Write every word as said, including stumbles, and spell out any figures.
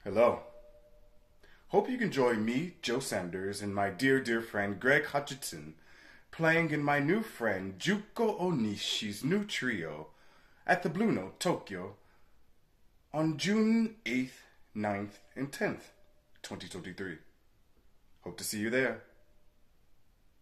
Hello. Hope you can join me, Joe Sanders, and my dear, dear friend Greg Hutchinson playing in my new friend Junko Onishi's new trio at the Blue Note Tokyo on June eighth, ninth, and tenth, twenty twenty-three. Hope to see you there.